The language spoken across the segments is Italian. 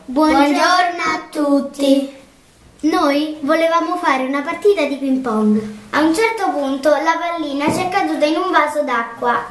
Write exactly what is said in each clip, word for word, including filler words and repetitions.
Buongiorno a tutti. Noi volevamo fare una partita di ping pong. A un certo punto la pallina ci è caduta in un vaso d'acqua.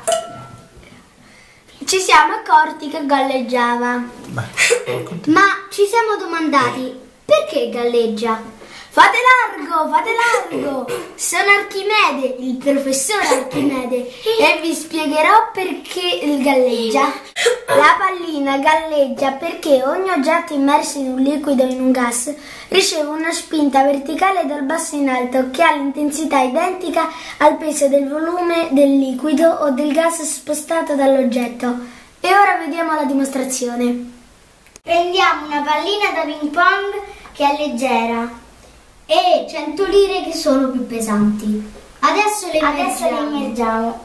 Ci siamo accorti che galleggiava. Ma ci siamo domandati: perché galleggia? Fate largo, fate largo! Sono Archimede, il professore Archimede, e vi spiegherò perché galleggia. La pallina galleggia perché ogni oggetto immerso in un liquido o in un gas riceve una spinta verticale dal basso in alto che ha l'intensità identica al peso del volume del liquido o del gas spostato dall'oggetto. E ora vediamo la dimostrazione. Prendiamo una pallina da ping pong che è leggera e cento lire che sono più pesanti. Adesso le immergiamo. Adesso le immergiamo.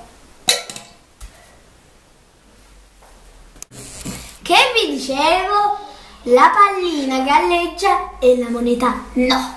Che vi dicevo? La pallina galleggia e la moneta no.